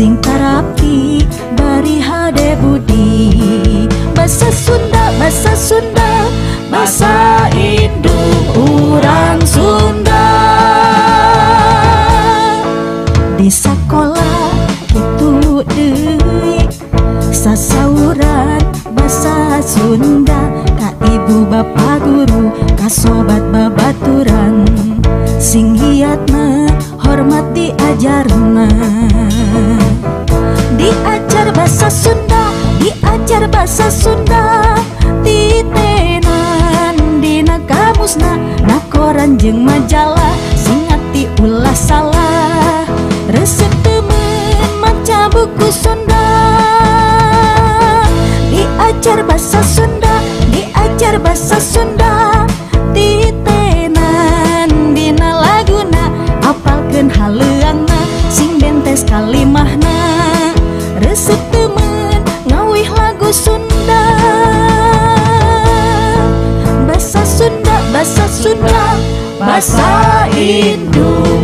sing tarapti bari hade budi. Bahasa Sunda, bahasa Sunda, bahasa indung urang Sunda. Di sekolah itu deui sasauran bahasa Sunda, ka ibu bapa guru, ka sobat babaturan, sing hiatna hormat diajarna. Diajar bahasa Sunda, diajar bahasa Sunda, titenan dina kamusna, na koran jeung majalah, sing ngati ulah salah, resep temen maca buku Sunda. Diajar bahasa Sunda, diajar bahasa Sunda, titenan dina laguna, apalkeun haleuangna, sing bentes kalimahna, resep temen ngawih lagu Sunda. Bahasa Sunda, bahasa Sunda, bahasa indung